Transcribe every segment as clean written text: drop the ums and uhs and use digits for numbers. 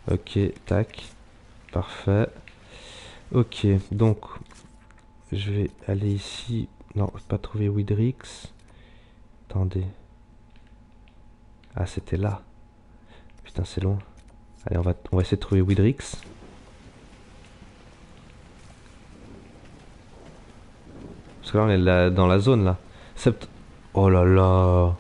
Ok, tac. Parfait. Ok, donc je vais aller ici. Non, pas trouver Widrix. Attendez. Ah, c'était là. Putain, c'est long. Allez, on va essayer de trouver Widrix. Parce que là, on est dans la zone, là. Oh là là.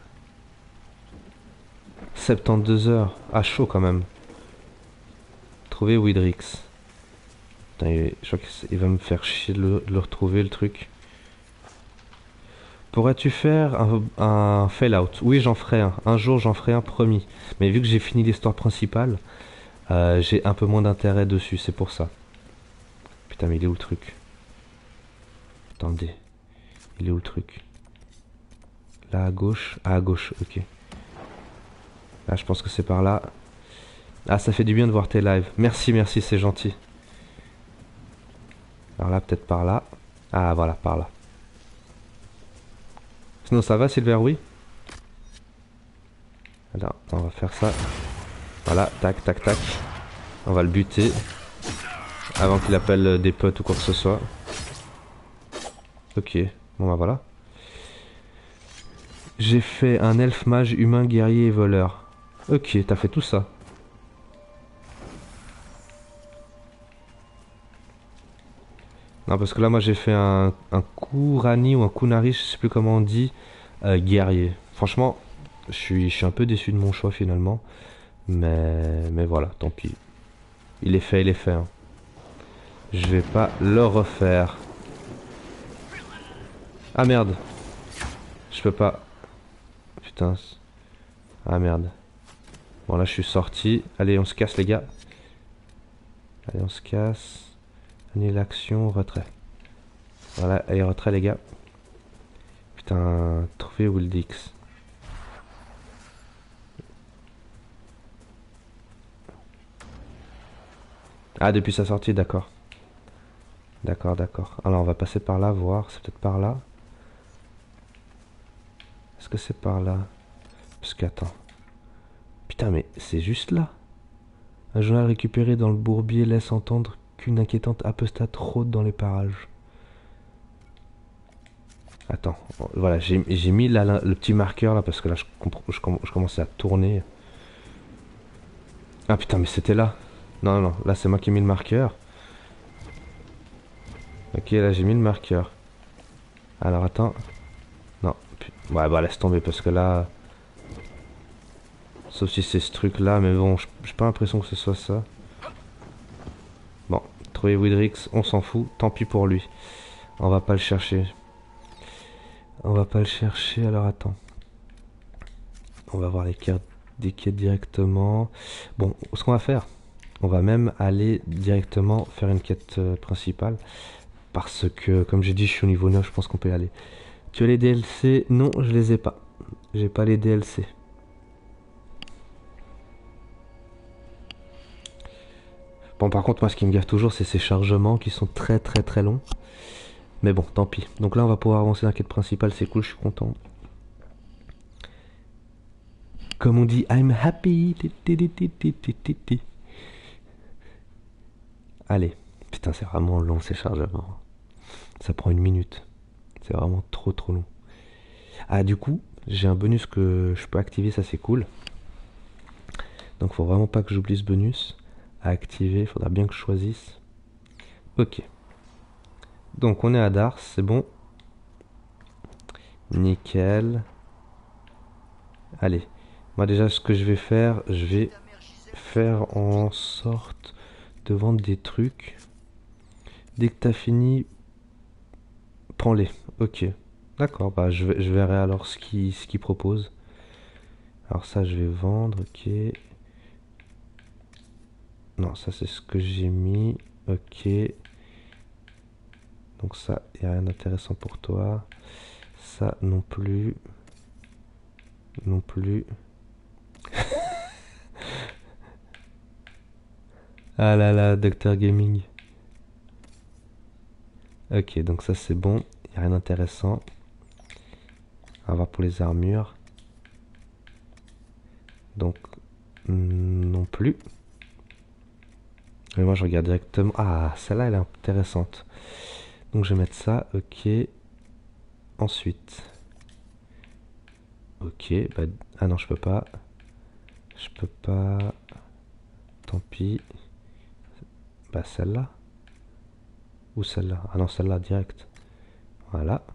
72 heures. Ah, chaud quand même. Trouver Widrix. Putain, je crois qu'il va me faire chier de le retrouver, le truc. Pourrais-tu faire un Fallout? Oui, j'en ferai un. Un jour, j'en ferai un, promis. Mais vu que j'ai fini l'histoire principale, j'ai un peu moins d'intérêt dessus, c'est pour ça. Putain, mais il est où le truc? Attendez. Il est où le truc? Là, à gauche. Ah, à gauche, ok. Là, je pense que c'est par là. Ah, ça fait du bien de voir tes lives. Merci, merci, c'est gentil. Alors là, peut-être par là. Ah, voilà, par là. Sinon, ça va, Silver? Oui. Alors, on va faire ça. Voilà, tac, tac, tac. On va le buter. Avant qu'il appelle des potes ou quoi que ce soit. Ok, bon bah voilà. J'ai fait un elfe mage humain guerrier et voleur. Ok, t'as fait tout ça. Non, parce que là, moi, j'ai fait un Kurani ou un Kunari, je sais plus comment on dit, guerrier. Franchement, je suis un peu déçu de mon choix finalement. Mais voilà, tant pis. Il est fait, hein. Je vais pas le refaire. Ah merde, je peux pas. Putain. Ah merde. Bon, là, je suis sorti. Allez, on se casse, les gars. Allez, on se casse. Annule l'action, retrait. Voilà, allez, retrait, les gars. Putain, trouver Wildix. Ah, depuis sa sortie, d'accord. D'accord, d'accord. Alors, on va passer par là, voir. C'est peut-être par là. Est-ce que c'est par là? Parce qu'attends. Putain, mais c'est juste là. Un journal récupéré dans le bourbier laisse entendre qu'une inquiétante apostate rôde dans les parages. Attends, voilà, j'ai mis là, le petit marqueur là parce que là je commençais à tourner. Ah putain, mais c'était là. Non, non, là c'est moi qui ai mis le marqueur. Ok, là j'ai mis le marqueur. Alors attends. Non, ouais, bah laisse tomber parce que là. Sauf si c'est ce truc là, mais bon, j'ai pas l'impression que ce soit ça. Bon, trouver Widrix, on s'en fout, tant pis pour lui. On va pas le chercher. On va pas le chercher, alors attends. On va voir les cartes des quêtes directement. Bon, ce qu'on va faire, on va même aller directement faire une quête principale. Parce que, comme j'ai dit, je suis au niveau 9, je pense qu'on peut y aller. Tu as les DLC? Non, je les ai pas. J'ai pas les DLC. Bon, par contre, moi, ce qui me gaffe toujours, c'est ces chargements qui sont très très très longs. Mais bon, tant pis. Donc là, on va pouvoir avancer dans la quête principale, c'est cool, je suis content. Comme on dit, I'm happy. Allez. Putain, c'est vraiment long ces chargements. Ça prend une minute. C'est vraiment trop trop long. Ah, du coup, j'ai un bonus que je peux activer, ça c'est cool. Donc faut vraiment pas que j'oublie ce bonus à activer, il faudra bien que je choisisse. Ok. Donc on est à Dars, c'est bon. Nickel. Allez. Moi déjà ce que je vais faire, je vais faire en sorte de vendre des trucs. Dès que t'as fini, prends-les. Ok. D'accord, bah je verrai alors ce qu'il propose. Alors ça je vais vendre, ok. Non, ça c'est ce que j'ai mis. Ok. Donc ça, il n'y a rien d'intéressant pour toi. Ça non plus. Non plus. Ah là là, Docteur Gaming. Ok, donc ça c'est bon. Il n'y a rien d'intéressant. On va voir pour les armures. Donc, non plus. Mais moi je regarde directement. Ah, celle-là elle est intéressante. Donc je vais mettre ça, ok. Ensuite. Ok, bah... Ah non, je peux pas. Je peux pas. Tant pis. Bah celle-là. Ou celle-là. Ah non, celle-là, direct. Voilà.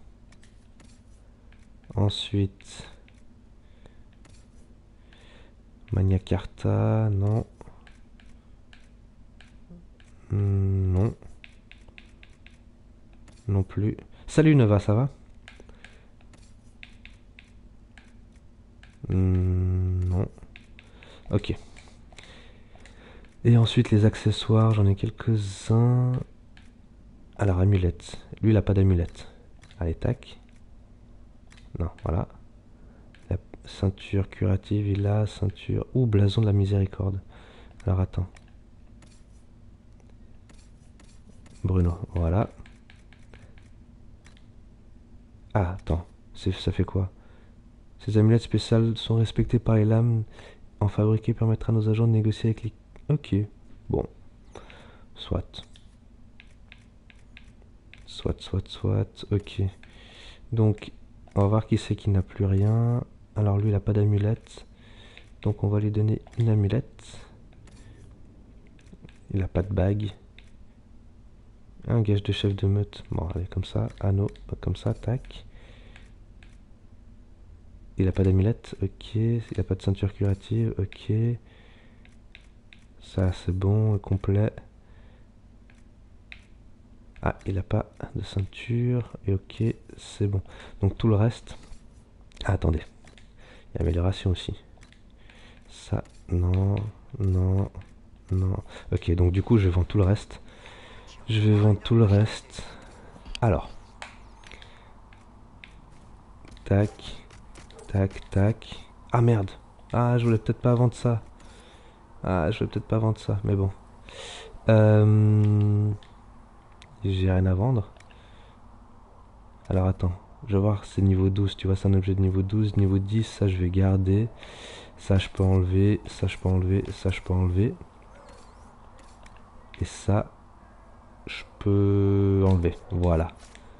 Ensuite. Magna Carta, non. Non. Non plus. Salut Nova, ça va? Non. Ok. Et ensuite les accessoires, j'en ai quelques-uns. Alors, amulette. Lui, il a pas d'amulette. Allez, tac. Non, voilà. La ceinture curative, il a. Ceinture. Ouh, blason de la miséricorde. Alors, attends. Bruno, voilà. Ah, attends. Ça fait quoi? Ces amulettes spéciales sont respectées par les lames en fabriqué permettra à nos agents de négocier avec les... Ok. Bon. Soit. Soit. Ok. Donc, on va voir qui c'est qui n'a plus rien. Alors, lui, il n'a pas d'amulette. Donc, on va lui donner une amulette. Il n'a pas de bague. Un gage de chef de meute. Bon, allez, comme ça. Anneau, comme ça, tac. Il n'a pas d'amulette. Ok. Il n'a pas de ceinture curative. Ok. Ça, c'est bon. Complet. Ah, il n'a pas de ceinture. Et ok, c'est bon. Donc, tout le reste... Ah, attendez. Il y a amélioration aussi. Ça, non, non, non. Ok, donc du coup, je vends tout le reste. Je vais vendre tout le reste. Alors. Tac, tac. Ah merde. Ah, je voulais peut-être pas vendre ça. Ah, je voulais peut-être pas vendre ça, mais bon. J'ai rien à vendre. Alors attends. Je vais voir, c'est niveau 12. Tu vois, c'est un objet de niveau 12. Niveau 10, ça je vais garder. Ça je peux enlever. Ça je peux enlever. Ça je peux enlever. Et ça, je peux enlever. Voilà.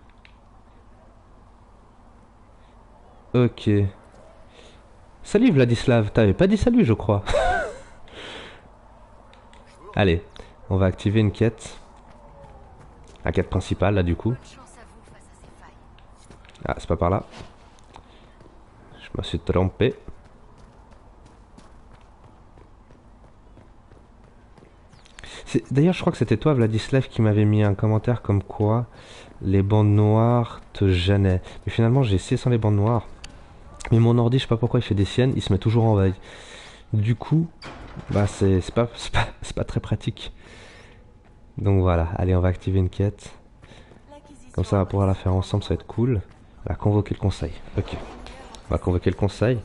Ok. Salut Vladislav, t'avais pas dit salut je crois. Allez, on va activer une quête. La quête principale là du coup. Ah, c'est pas par là. Je me suis trompé. D'ailleurs, je crois que c'était toi Vladislav qui m'avait mis un commentaire comme quoi les bandes noires te gênaient. Mais finalement j'ai essayé sans les bandes noires. Mais mon ordi, je sais pas pourquoi il fait des siennes, il se met toujours en veille. Du coup, bah c'est pas très pratique. Donc voilà, allez on va activer une quête. Comme ça on va pouvoir la faire ensemble, ça va être cool. On va convoquer le conseil. Ok. On va convoquer le conseil.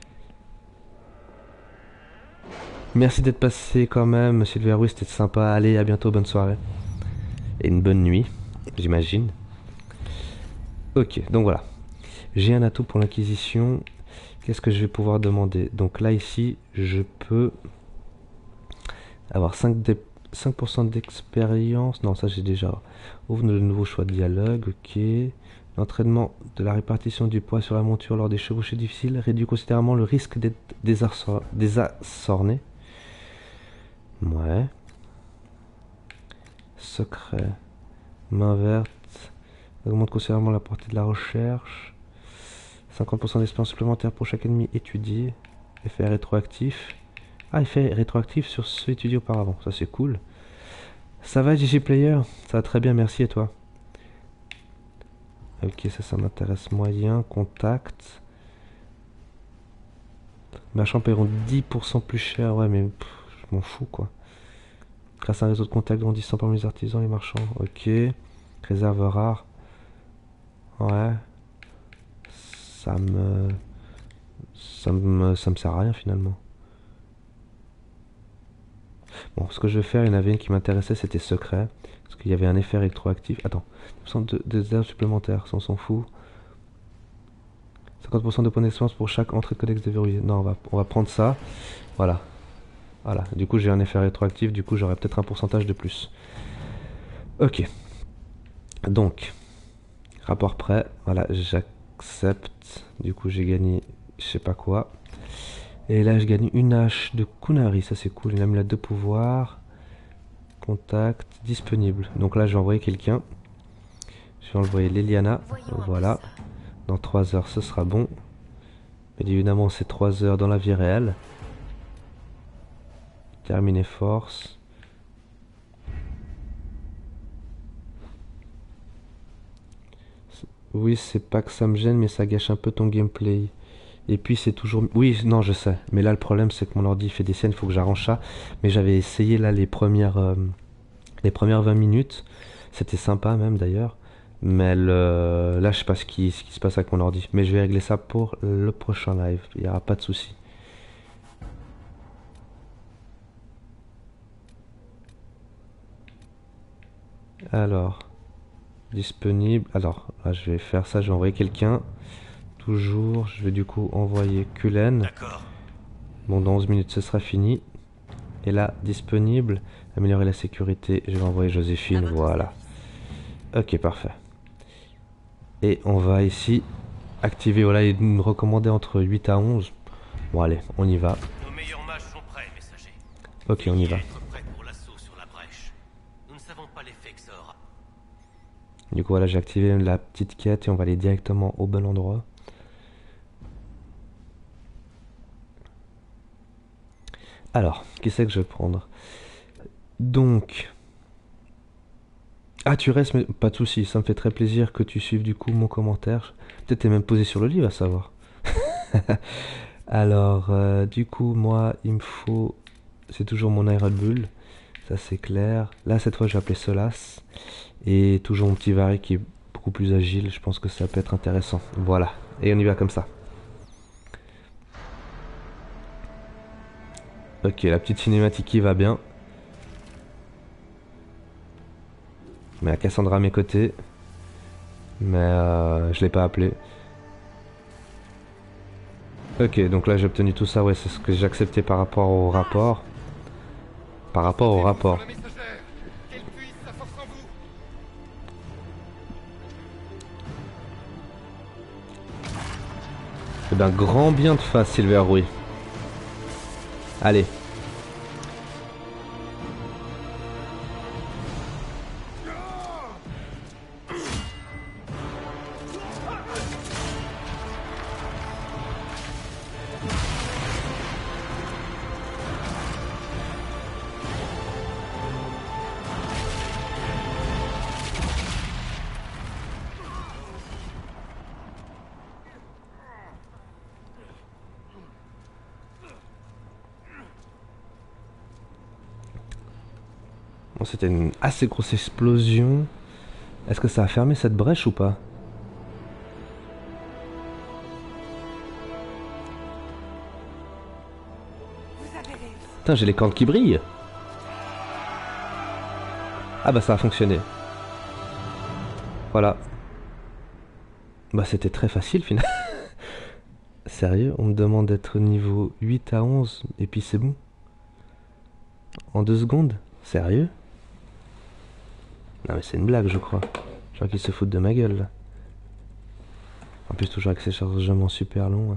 Merci d'être passé quand même, monsieur de Verrouille, c'était sympa. Allez, à bientôt, bonne soirée. Et une bonne nuit, j'imagine. Ok, donc voilà. J'ai un atout pour l'inquisition. Qu'est-ce que je vais pouvoir demander? Donc là, ici, je peux avoir 5% d'expérience. Non, ça j'ai déjà. Ouvre le nouveau choix de dialogue, ok. L'entraînement de la répartition du poids sur la monture lors des chevauchées difficiles réduit considérablement le risque d'être désassorné. Ouais. Secret. Main verte. Augmente considérablement la portée de la recherche. 50% d'expérience supplémentaire pour chaque ennemi étudié. Effet rétroactif. Ah, effet rétroactif sur ceux étudiés auparavant. Ça c'est cool. Ça va GG Player? Ça va très bien, merci et toi? Ok, ça m'intéresse moyen. Contact. Marchands paieront 10% plus cher. Ouais, mais je m'en fous quoi. Grâce à un réseau de contacts grandissant parmi les artisans et marchands. Ok. Réserve rare. Ouais. Ça me... Ça me sert à rien finalement. Bon, ce que je vais faire, il y en avait une qui m'intéressait, c'était secret. Parce qu'il y avait un effet rétroactif. Attends, 10% de heures supplémentaires, ça on s'en fout. 50% de points d'expérience pour chaque entrée de codex déverrouillé. Non, on va prendre ça. Voilà. Voilà, du coup j'ai un effet rétroactif, du coup j'aurai peut-être un pourcentage de plus. Ok, donc, rapport prêt, voilà, j'accepte. Du coup j'ai gagné je sais pas quoi. Et là je gagne une hache de Kunari, ça c'est cool, une amulette de pouvoir. Contact, disponible. Donc là je vais envoyer quelqu'un. Je vais envoyer Leliana, voilà. Dans 3 heures ce sera bon. Mais évidemment c'est 3 heures dans la vie réelle. Terminer force. Oui, c'est pas que ça me gêne, mais ça gâche un peu ton gameplay. Et puis c'est toujours... Oui, non, je sais. Mais là, le problème, c'est que mon ordi fait des scènes, il faut que j'arrange ça. Mais j'avais essayé là les premières 20 minutes. C'était sympa même d'ailleurs. Mais là, je sais pas ce qui se passe avec mon ordi. Mais je vais régler ça pour le prochain live. Il n'y aura pas de souci. Alors, disponible. Alors, là, je vais faire ça. Je vais envoyer quelqu'un. Toujours, je vais du coup envoyer Kulen. Bon, dans 11 minutes, ce sera fini. Et là, disponible. Améliorer la sécurité. Je vais envoyer Joséphine. Voilà. Ok, parfait. Et on va ici activer. Voilà, il nous recommandait entre 8 à 11. Bon, allez, on y va. Nos meilleurs mages sont prêts, messager. Ok, on y va. Être prêt pour l'assaut sur la brèche. Nous ne savons pas l'effet que ça aura. Du coup, voilà, j'ai activé la petite quête et on va aller directement au bon endroit. Alors, qui c'est que je vais prendre? Donc... Ah, tu restes, mais pas de soucis, ça me fait très plaisir que tu suives du coup mon commentaire. Peut-être t'es même posé sur le lit, à savoir. Alors, du coup, moi, il me faut... C'est toujours mon Iron Bull, ça c'est clair. Là, cette fois, je vais appeler Solas. Et toujours mon petit Vari qui est beaucoup plus agile, je pense que ça peut être intéressant. Voilà, et on y va comme ça. Ok, la petite cinématique qui va bien. Mais la Cassandra à mes côtés. Mais je l'ai pas appelé. Ok, donc là j'ai obtenu tout ça, ouais, c'est ce que j'ai accepté par rapport au rapport. Par rapport au rapport. Eh ben, grand bien de face, Silver Rouille. Allez. Bon, c'était une assez grosse explosion. Est-ce que ça a fermé cette brèche ou pas? Putain, j'ai les cordes qui brillent. Ah bah ça a fonctionné. Voilà. Bah c'était très facile finalement. Sérieux, on me demande d'être niveau 8 à 11 et puis c'est bon. En 2 secondes? Sérieux? Non mais c'est une blague je crois. Je crois qu'ils se foutent de ma gueule là. En plus toujours avec ces chargements super longs.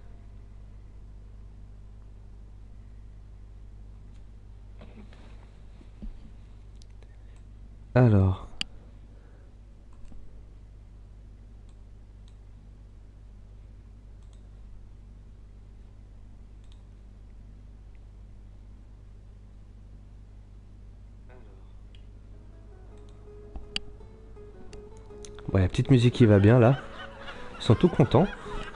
Alors. Ouais, la petite musique qui va bien là. Ils sont tout contents.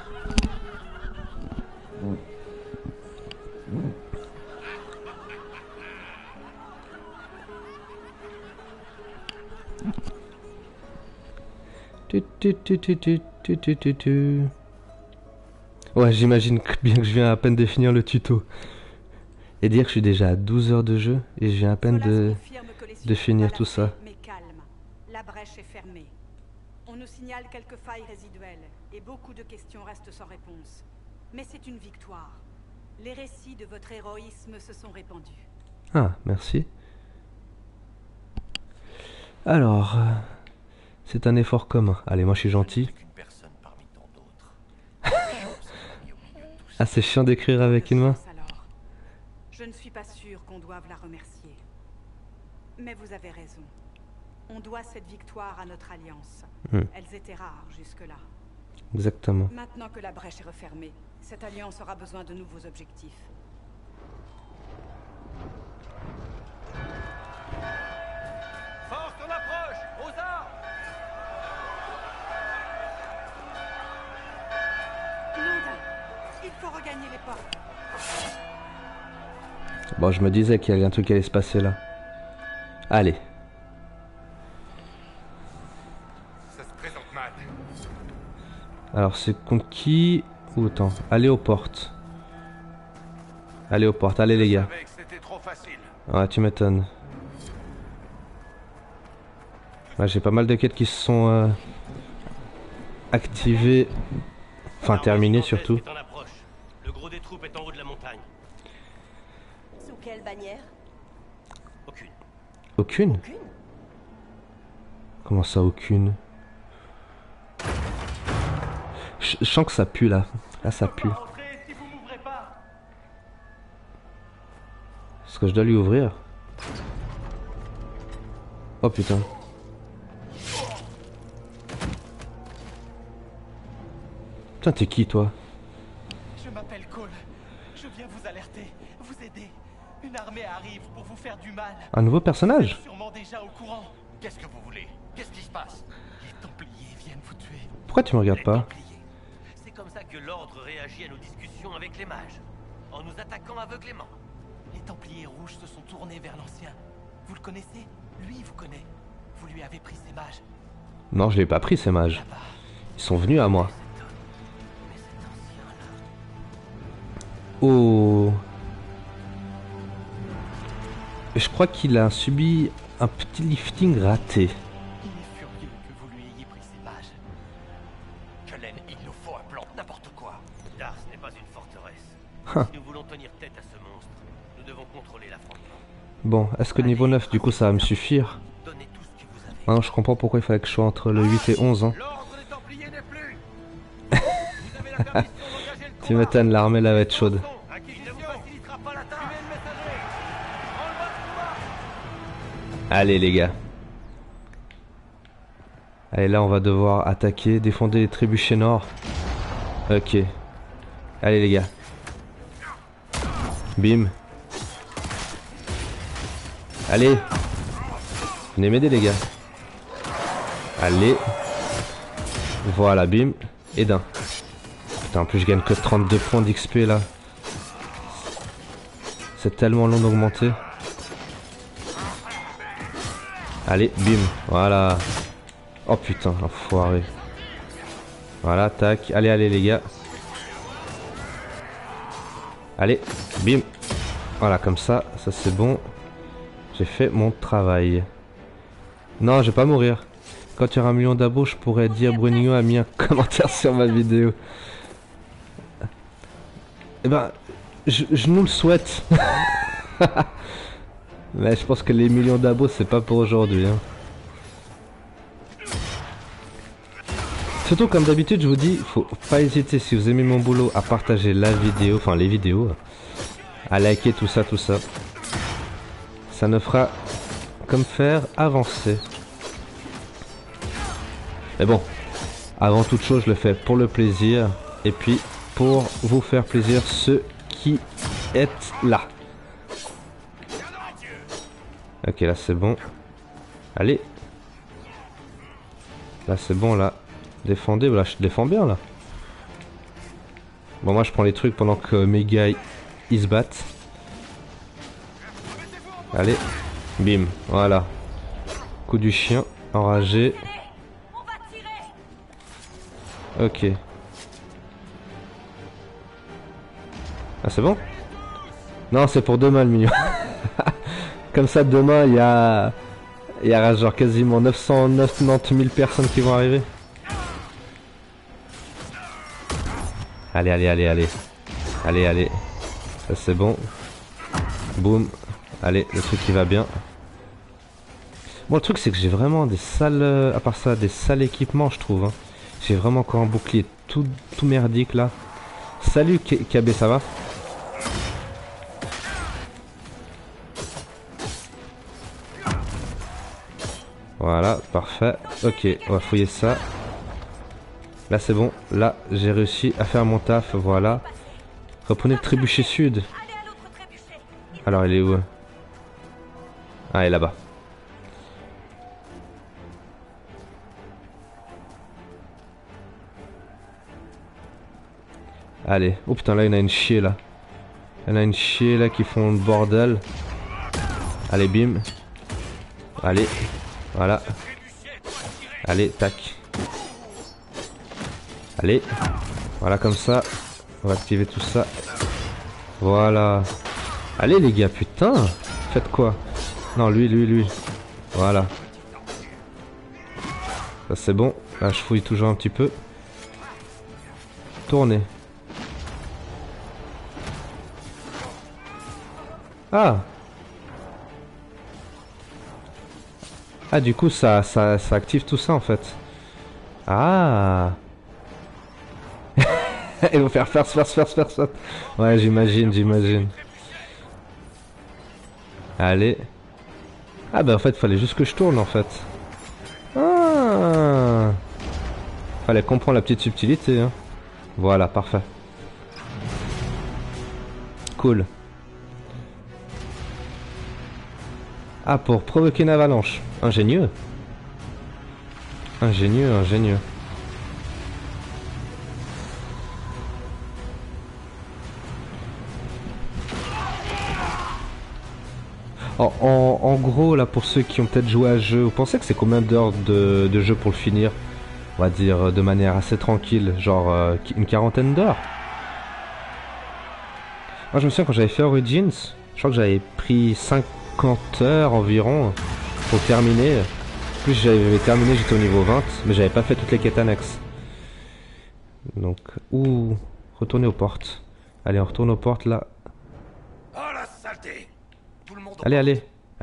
Ouais, j'imagine bien que je viens à peine de finir le tuto. Et dire que je suis déjà à 12 heures de jeu et je viens à peine de finir tout ça. Mais calme, la brèche est fermée. On nous signale quelques failles résiduelles et beaucoup de questions restent sans réponse. Mais c'est une victoire. Les récits de votre héroïsme se sont répandus. Ah, merci. Alors, c'est un effort commun. Allez, moi je suis gentil. Qu'une personne parmi tant d'autres. Ah, c'est chiant d'écrire avec une main. Alors, je ne suis pas sûre qu'on doive la remercier. Mais vous avez raison. On doit cette victoire à notre alliance. Elles étaient rares jusque-là. Exactement. Maintenant que la brèche est refermée, cette alliance aura besoin de nouveaux objectifs. Force on approche. Aux armes. Il faut regagner les portes. Bon, je me disais qu'il y avait un truc qui allait se passer là. Allez. Ça se présente mal. Alors, c'est contre qui? Ou attends, allez aux portes. Allez aux portes, allez les Je gars. savais que c'était trop facile. Ouais, tu m'étonnes. Là, j'ai pas mal de quêtes qui se sont activées. Enfin, terminées surtout. Est en approche. Le gros des troupes est en haut de la montagne. Sous quelle bannière? Aucune. Aucune? Aucune. Comment ça, aucune? Je sens que ça pue là. Là, ça pue. Entrez si vous m'ouvrez pas. Est-ce que je dois lui ouvrir? Oh putain. Putain, t'es qui toi? Je m'appelle Cole. Je viens vous alerter, vous aider. Une armée arrive pour vous faire du mal. Un nouveau Vous personnage? êtes sûrement déjà au courant. Qu'est-ce que vous voulez? Qu'est-ce qui se passe? Les Templiers viennent vous tuer. Pourquoi tu me regardes Les pas? Templiers. C'est comme ça que l'ordre réagit à nos discussions avec les mages. En nous attaquant aveuglément. Les Templiers rouges se sont tournés vers l'ancien. Vous le connaissez? Lui vous connaît. Vous lui avez pris ses mages. Non, je l'ai pas pris ces mages. Là-bas. Ils sont venus à moi. Mais cet ancien-là... Oh. Et je crois qu'il a subi un petit lifting raté. Il est furieux que vous lui ayez pris ses mages. Kellen, il nous faut un plan, n'importe quoi. Dars n'est pas une forteresse. Hein. Si nous voulons tenir tête à ce monstre, nous devons contrôler l'affrontement. Bon, est-ce que niveau 9 du coup ça va me suffire? Donnez tout ce que vous avez. Maintenant je comprends pourquoi il fallait que je sois entre le 8 et 11 hein. L'ordre des Templiers n'est plus. Vous avez la permission d'engager le Tu combat. m'étonnes, l'armée là va être chaude. Acquisition. Il ne vous facilitera pas la tâche. Suivez le messager. Prends-le-moi de combat. Allez les gars. Allez là on va devoir attaquer, défendre les trébuchets nord. Ok. Allez les gars. Bim. Allez. Venez m'aider les gars. Allez. Voilà, bim. Et d'un. Putain, en plus je gagne que 32 points d'XP là. C'est tellement long d'augmenter. Allez, bim. Voilà. Oh putain, enfoiré. Voilà, tac. Allez, allez les gars. Allez, bim. Voilà, comme ça c'est bon. J'ai fait mon travail. Non, je vais pas mourir. Quand il y aura 1 million d'abos, je pourrais dire Brunio a mis un commentaire sur ma vidéo. Eh ben, je nous le souhaite. Mais je pense que les millions d'abos, c'est pas pour aujourd'hui. Hein. Surtout comme d'habitude, je vous dis, faut pas hésiter si vous aimez mon boulot à partager la vidéo, enfin les vidéos, à liker tout ça, tout ça. Ça ne fera comme faire avancer. Mais bon, avant toute chose, je le fais pour le plaisir et puis pour vous faire plaisir ceux qui êtes là. Ok, là c'est bon. Allez. Là c'est bon, là. Défendez, voilà, je défends bien là. Bon, moi je prends les trucs pendant que mes gars ils se battent. Allez, bim, voilà. Coup du chien, enragé. Ok. Ah c'est bon? Non, c'est pour demain le mignon. Comme ça demain il y a genre quasiment 990 000 personnes qui vont arriver. Allez, allez, allez, allez. Allez, allez. Ça c'est bon. Boum. Allez, le truc qui va bien. Bon, le truc c'est que j'ai vraiment des sales... à part ça, des sales équipements je trouve. Hein. J'ai vraiment encore un bouclier tout merdique là. Salut KB, ça va? Voilà, parfait. Ok, on va fouiller ça. Là c'est bon, là j'ai réussi à faire mon taf, voilà. Reprenez le trébuchet sud. Alors il est où? Ah, il est là-bas. Allez, oh putain là il y en a une chier là. Il y en a une chier là qui font le bordel. Allez bim. Allez, voilà. Allez, tac. Allez, voilà comme ça. On va activer tout ça. Voilà. Allez les gars, putain. Faites quoi? Non, lui. Voilà. Ça c'est bon. Là je fouille toujours un petit peu. Tournez. Ah. Ah du coup ça active tout ça en fait. Ah. Ils vont faire first. Ouais, j'imagine. Allez. Ah bah en fait fallait juste que je tourne en fait. Ah. Fallait comprendre la petite subtilité hein. Voilà, parfait. Cool. Ah, pour provoquer une avalanche. Ingénieux. Ingénieux. En gros, là, pour ceux qui ont peut-être joué à ce jeu, vous pensez que c'est combien d'heures de jeu pour le finir? On va dire de manière assez tranquille, genre une quarantaine d'heures. Moi, je me souviens quand j'avais fait Origins, je crois que j'avais pris 50 heures environ pour terminer. En plus, j'avais terminé, j'étais au niveau 20, mais j'avais pas fait toutes les quêtes annexes. Donc, retourner aux portes. Allez, on retourne aux portes là. Oh la saleté! Tout le monde. Allez.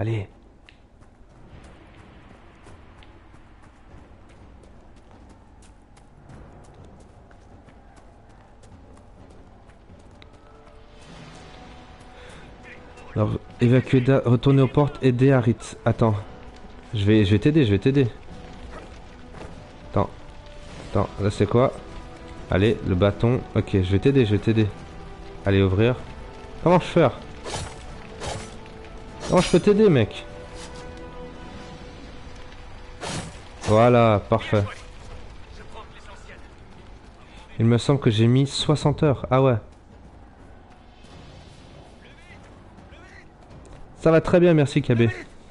Alors, évacuer, retourner aux portes, aider Harit. Attends, je vais t'aider. Attends, là c'est quoi? Allez, le bâton. Ok, je vais t'aider. Allez, ouvrir. Comment je fais? Comment je peux t'aider, mec? Voilà, parfait. Il me semble que j'ai mis 60 heures. Ah ouais. Ça va très bien, merci KB.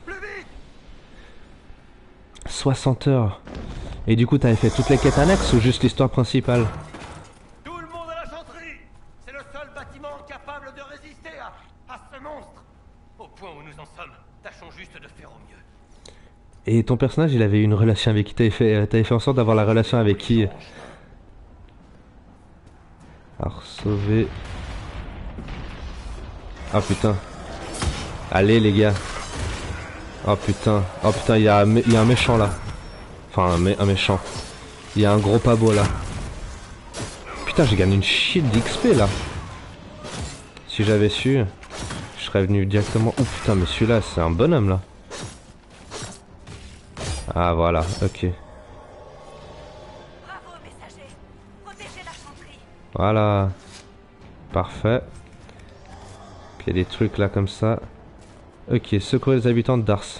60 heures. Et du coup, t'avais fait toutes les quêtes annexes ou juste l'histoire principale? Tout le monde à la chanterie! C'est le seul bâtiment capable de résister à ce monstre! Au point où nous en sommes, tâchons juste de faire au mieux. Et ton personnage, il avait une relation avec qui? T'avais fait en sorte d'avoir la relation avec qui? Alors, sauver... Ah putain. Allez les gars. Oh putain, il y a un méchant là. Enfin un méchant. Il y a un gros pabo là. Putain, j'ai gagné une shit d'XP là. Si j'avais su, je serais venu directement. Oh putain, mais celui-là c'est un bonhomme là. Ah voilà, ok. Bravo, messager. Protégez la chanterie. Voilà. Parfait. Puis il y a des trucs là comme ça. Ok, secourir les habitants de Dars.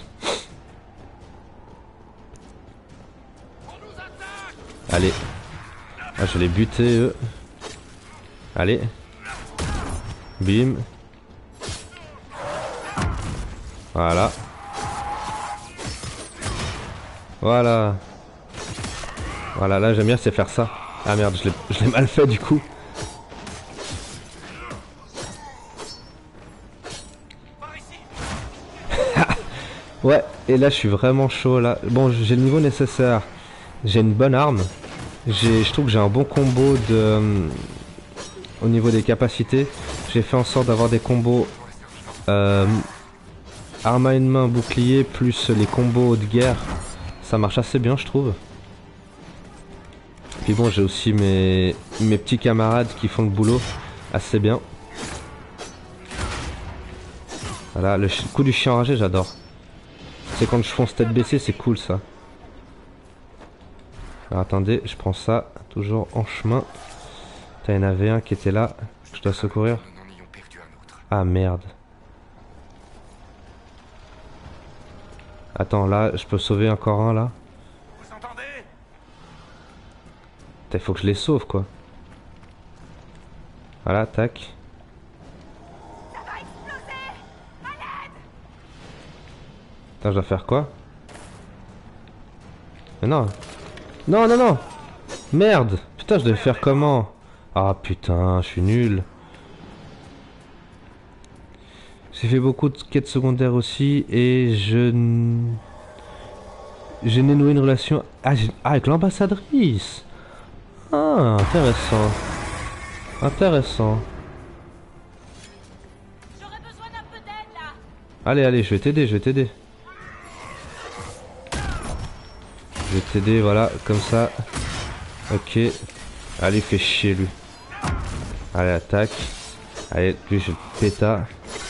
Allez. Ah, je l'ai buté eux. Allez. Bim. Voilà. Voilà. Voilà, là j'aime bien c'est faire ça. Ah merde, je l'ai mal fait du coup. Ouais, et là je suis vraiment chaud là. Bon, j'ai le niveau nécessaire. J'ai une bonne arme. Je trouve que j'ai un bon combo de au niveau des capacités. j'ai fait en sorte d'avoir des combos arme à une main, bouclier, plus les combos de guerre. Ça marche assez bien, je trouve. Puis bon, j'ai aussi mes petits camarades qui font le boulot assez bien. Voilà, le coup du chien enragé, j'adore. C'est quand je fonce tête baissée, c'est cool ça. Alors attendez, je prends ça, toujours en chemin. Il y en avait un qui était là, je dois secourir. Ah merde. Attends, là, je peux sauver encore un là. Vous entendez? Il faut que je les sauve quoi. Voilà, tac. Attends, je dois faire quoi? Mais non. Non, non, non. Merde. Putain, je devais faire comment? Ah putain, je suis nul. J'ai fait beaucoup de quêtes secondaires aussi et j'ai noué une relation avec l'ambassadrice. Ah, intéressant. Intéressant. J'aurais besoin d'un peu d'aide là. Allez, allez, je vais t'aider, je vais t'aider. Je vais t'aider, voilà, comme ça. Ok. Allez, fais chier lui. Allez, attaque. Allez, lui, je le péta.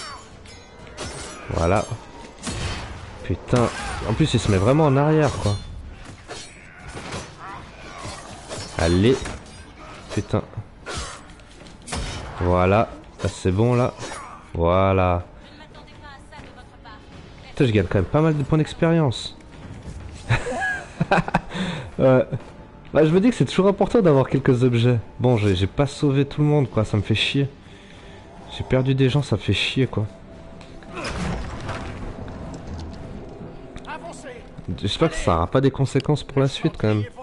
Voilà. Putain. En plus, il se met vraiment en arrière, quoi. Allez. Putain. Voilà. Là, c'est bon, là. Voilà. Je ne m'attendais pas à ça de votre part. Putain, je gagne quand même pas mal de points d'expérience. Bah, je me dis que c'est toujours important d'avoir quelques objets. Bon, j'ai pas sauvé tout le monde, quoi. Ça me fait chier. J'ai perdu des gens, ça me fait chier, quoi. J'espère que ça aura pas des conséquences pour la suite, quand même.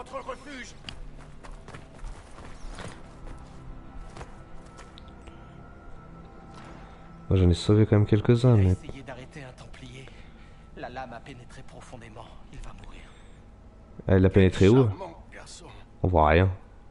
Moi, j'en ai sauvé quand même quelques-uns, mais... Essayez d'arrêter un Templier. La lame a pénétré profondément. Il va mourir. Elle a pénétré où? On voit rien.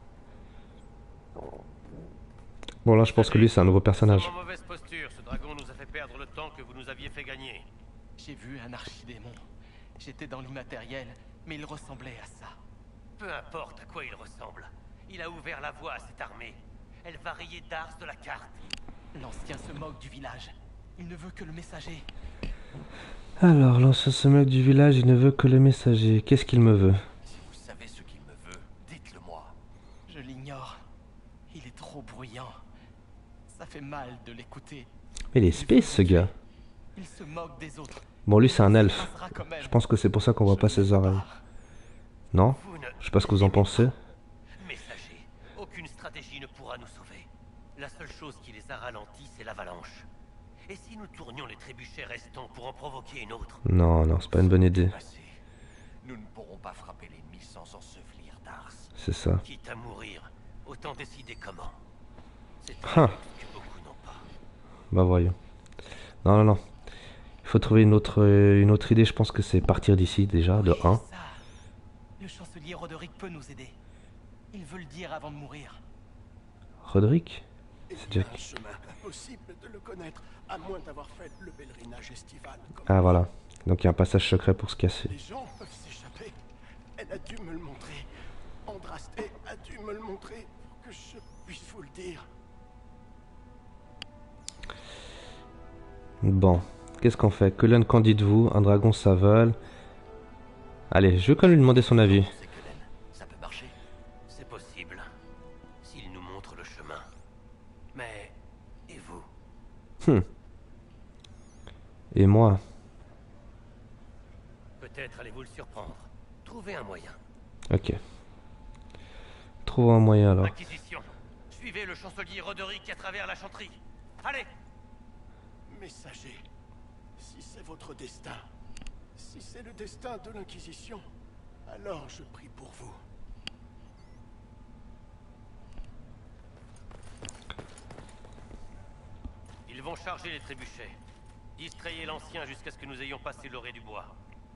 Bon, là, je pense que lui, c'est un nouveau personnage. En mauvaise posture, ce dragon nous a fait perdre le temps que vous nous aviez fait gagner. J'ai vu un archidémon. J'étais dans l'immatériel, mais il ressemblait à ça. Peu importe à quoi il ressemble. Il a ouvert la voie à cette armée. Elle va rayer Dars de la carte. L'ancien se moque du village. Il ne veut que le messager. Alors, l'ancien se moque du village, il ne veut que le messager. Qu'est-ce qu'il me veut? Si vous savez ce qu'il me veut, dites-le-moi. Je l'ignore. Il est trop bruyant. Ça fait mal de l'écouter. Mais il est space, ce gars. Il se moque des autres. Bon, lui, c'est un elfe. Passera quand même. Je pense que c'est pour ça qu'on voit pas ses oreilles. Non? Vous ne... Je sais pas ce que vous en pensez. Messager, aucune stratégie ne pourra nous sauver. La seule chose qui les a ralentis, c'est l'avalanche. Et si nous tournions les trébuchets restants pour en provoquer une autre? Non, non, c'est pas une bonne idée. Assez. Nous ne pourrons pas frapper l'ennemi sans ensevelir Dars. C'est ça. Quitte à mourir, autant décider comment. C'est Ah. un but que beaucoup n'ont pas. Bah voyons. Non, non, non. Il faut trouver une autre idée. Je pense que c'est partir d'ici déjà, de 1. Ça. Le chancelier Roderick peut nous aider. Il veut le dire avant de mourir. Roderick? Il C'est y a Jack. un chemin impossible de le connaître, à moins d'avoir fait le pèlerinage estival. Comme Ah voilà. Donc il y a un passage secret pour se casser. les gens peuvent s'échapper. Elle a dû me le montrer. Andraste a dû me le montrer pour que je puisse vous le dire. Bon. Qu'est-ce qu'on fait? Cullen, qu'en dites-vous? Un dragon, ça vole. Allez, je vais quand même lui demander son avis. C'est Cullen. Ça peut marcher. C'est possible. S'il nous montre le chemin. Mais... et vous? Et moi? Peut-être allez-vous le surprendre. Trouvez un moyen. Ok. Trouvons un moyen alors. Acquisition. Suivez le chancelier Roderick à travers la chanterie. Allez! Messager, si c'est votre destin, si c'est le destin de l'Inquisition, alors je prie pour vous. Ils vont charger les trébuchets. Distrayez l'ancien jusqu'à ce que nous ayons passé l'orée du bois.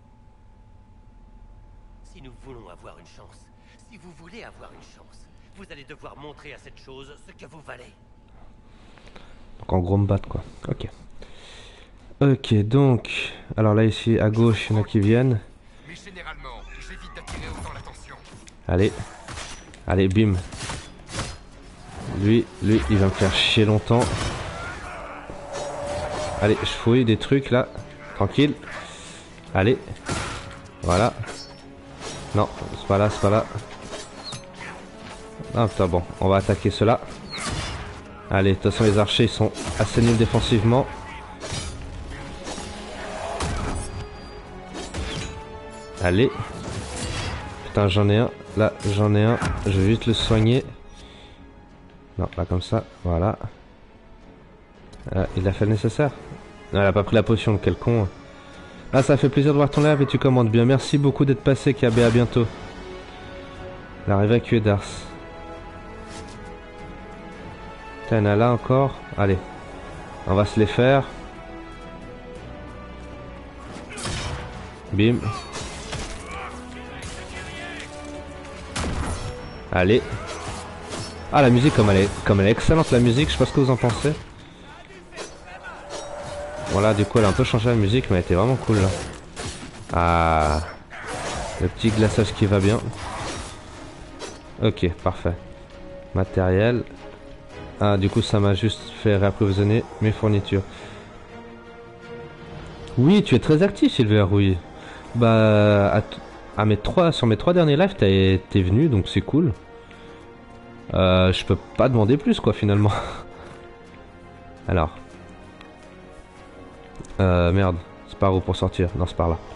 Si nous voulons avoir une chance, si vous voulez avoir une chance, vous allez devoir montrer à cette chose ce que vous valez. Donc en gros me battre quoi. Ok. Ok, donc... Alors là ici, à gauche, il y en a qui viennent. Mais généralement, j'évite d'attirer autant l'attention. Allez. Allez, bim. Lui, il va me faire chier longtemps. Allez, je fouille des trucs là. Tranquille. Allez. Voilà. Non, c'est pas là, c'est pas là. Ah putain, bon, on va attaquer ceux-là. Allez, de toute façon les archers ils sont assez nuls défensivement. Allez. Putain, j'en ai un. Là, j'en ai un. Je vais juste le soigner. Non, là comme ça, voilà. Il a fait le nécessaire. Non, il a pas pris la potion, quel con. Ah, ça fait plaisir de voir ton live et tu commandes bien. Merci beaucoup d'être passé, KB, à bientôt. La évacuée d'Ars. Putain, il y en a là encore. Allez, on va se les faire. Bim. Allez. Ah, la musique comme elle est excellente, la musique, je sais pas ce que vous en pensez. Voilà, du coup elle a un peu changé la musique mais elle était vraiment cool là. Ah, le petit glaçage qui va bien. Ok, parfait. Matériel. Ah, du coup ça m'a juste fait réapprovisionner mes fournitures. Oui, tu es très actif Silver, oui. Bah, sur mes 3 derniers lives t'es venu donc c'est cool. Je peux pas demander plus quoi finalement. Alors. Merde, c'est par où pour sortir? Non, c'est par là.